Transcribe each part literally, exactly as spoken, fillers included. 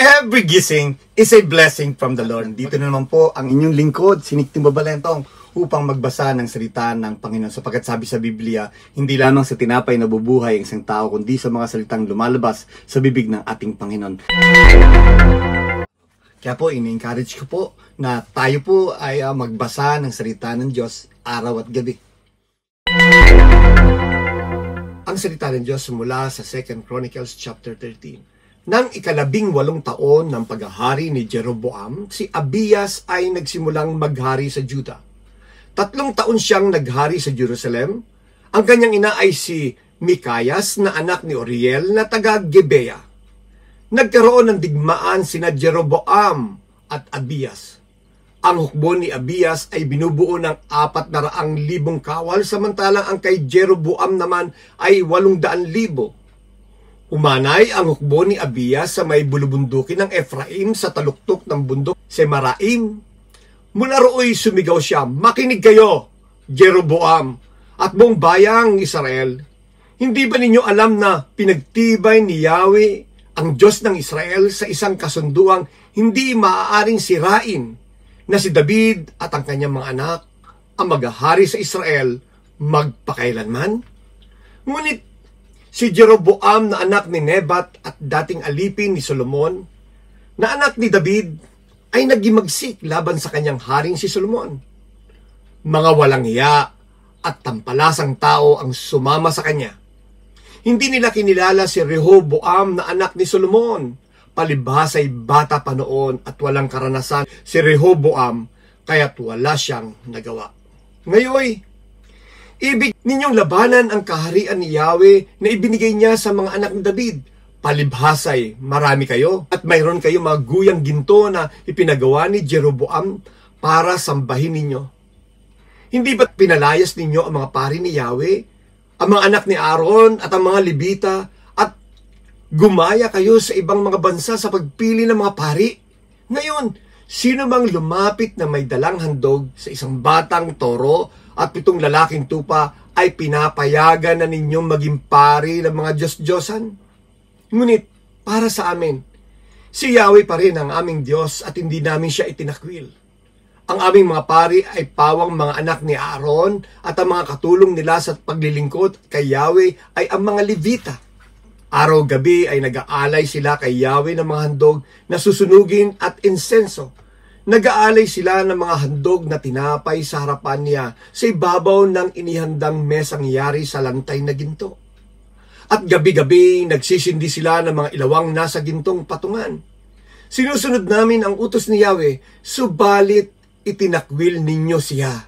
Every gising is a blessing from the Lord. Dito na naman po ang inyong lingkod, si Nick Timbabalentong, upang magbasa ng salita ng Panginoon. Sapagkat sabi sa Biblia, hindi lamang sa tinapay nabubuhay ang isang tao, kundi sa mga salitang lumalabas sa bibig ng ating Panginoon. Kaya po, ini-encourage ko po na tayo po ay uh, magbasa ng salita ng Diyos araw at gabi. Ang salita ng Diyos mula sa Second Chronicles chapter thirteen. Nang ikalabing walong taon ng paghahari ni Jeroboam, si Abias ay nagsimulang maghari sa Juda. Tatlong taon siyang naghari sa Jerusalem. Ang kanyang ina ay si Mikayas na anak ni Oriel na taga Gebea. Nagkaroon ng digmaan sina Jeroboam at Abias. Ang hukbo ni Abias ay binubuo ng apat na raang libong kawal, samantalang ang kay Jeroboam naman ay walong daan libo. Umanay ang hukbo ni Abias sa may bulubundukin ng Ephraim sa taluktok ng bundok Semaraim. Mula rooy sumigaw siya, "Makinig kayo, Jeroboam, at buong bayang Israel. Hindi ba ninyo alam na pinagtibay ni Yahweh ang Diyos ng Israel sa isang kasunduang hindi maaaring sirain, na si David at ang kanyang mga anak ang maghahari sa Israel magpakailanman?" Ngunit si Jeroboam na anak ni Nebat at dating alipin ni Solomon, na anak ni David, ay nagimagsik laban sa kanyang haring si Solomon. Mga walang hiya at tampalasang tao ang sumama sa kanya. Hindi nila kinilala si Rehoboam na anak ni Solomon. Palibhas ay bata pa noon at walang karanasan si Rehoboam, kaya't wala siyang nagawa. Ngayon, ibig ninyong labanan ang kaharian ni Yahweh na ibinigay niya sa mga anak ni David. Palibhasay, marami kayo at mayroon kayo mga guyang ginto na ipinagawa ni Jeroboam para sambahin ninyo. Hindi ba pinalayas ninyo ang mga pari ni Yahweh, ang mga anak ni Aaron at ang mga Levita, at gumaya kayo sa ibang mga bansa sa pagpili ng mga pari? Ngayon, sino mang lumapit na may dalang handog sa isang batang toro at pitong lalaking tupa ay pinapayagan na ninyong maging pari ng mga Diyos-Diyosan? Ngunit para sa amin, si Yahweh pa rin ang aming Diyos at hindi namin siya itinakwil. Ang aming mga pari ay pawang mga anak ni Aaron at ang mga katulong nila sa paglilingkod kay Yahweh ay ang mga Levita. Araw-gabi ay nag-aalay sila kay Yahweh ng mga handog na susunugin at insenso. Nag-aalay sila ng mga handog na tinapay sa harapan niya sa ibabaw ng inihandang mesang yari sa lantay na ginto. At gabi-gabi nagsisindi sila ng mga ilawang nasa gintong patungan. Sinusunod namin ang utos ni Yahweh, subalit itinakwil ninyo siya.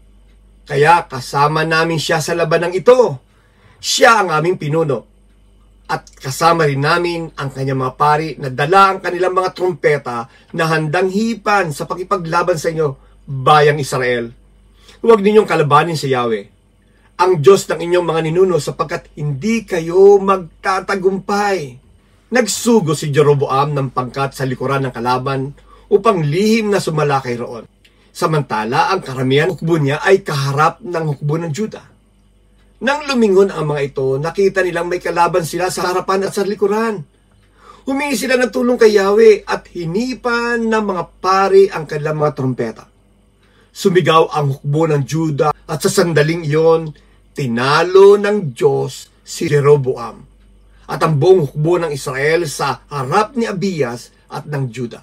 Kaya kasama namin siya sa labanang ito. Siya ang aming pinuno. At kasama rin namin ang kanyang mga pari na dala ang kanilang mga trompeta na handang hipan sa pakipaglaban sa inyo, bayang Israel. Huwag ninyong kalabanin si Yahweh, ang Diyos ng inyong mga ninuno, sapagkat hindi kayo magtatagumpay. Nagsugo si Jeroboam ng pangkat sa likuran ng kalaban upang lihim na sumalakay roon. Samantala, ang karamihan hukbo niya ay kaharap ng hukbo ng Juda. Nang lumingon ang mga ito, nakita nilang may kalaban sila sa harapan at sa likuran. Humingi sila ng tulong kay Yahweh at hinipan ng mga pari ang kanilang mga trompeta. Sumigaw ang hukbo ng Juda at sa sandaling iyon, tinalo ng Diyos si Jeroboam at ang buong hukbo ng Israel sa harap ni Abias at ng Juda.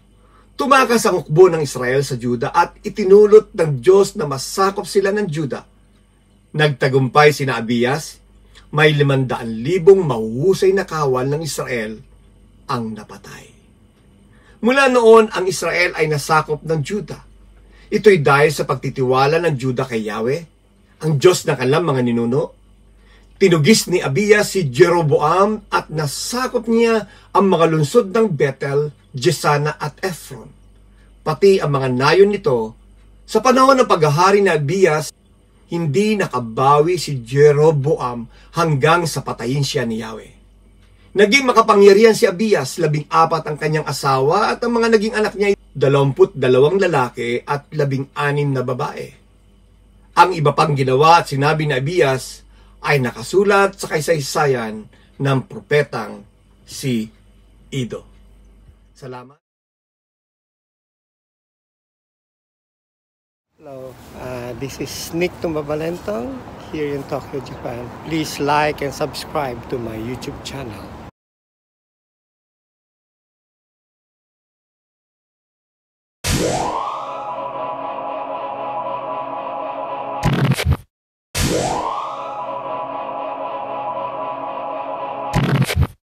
Tumakas ang hukbo ng Israel sa Juda at itinulot ng Diyos na masakop sila ng Juda. Nagtagumpay sina Abias, may limandaan libong mahuhusay na kawal ng Israel ang napatay. Mula noon, ang Israel ay nasakop ng Juda. Ito'y dahil sa pagtitiwala ng Juda kay Yahweh, ang Diyos ng kanilang mga ninuno. Tinugis ni Abias si Jeroboam at nasakop niya ang mga lungsod ng Bethel, Jesana at Ephron, pati ang mga nayon nito. Sa panahon ng paghahari ni Abias, hindi nakabawi si Jeroboam hanggang sa patayin siya ni Yahweh. Naging makapangyarihan si Abias, labing apat ang kanyang asawa at ang mga naging anak niya ay dalawamput dalawang lalaki at labing anim na babae. Ang iba pang ginawa at sinabi ni Abias ay nakasulat sa kaysaysayan ng propetang si Ido. Salamat. Hello, uh, this is Nick Tumbabalentong here in Tokyo, Japan. Please like and subscribe to my YouTube channel.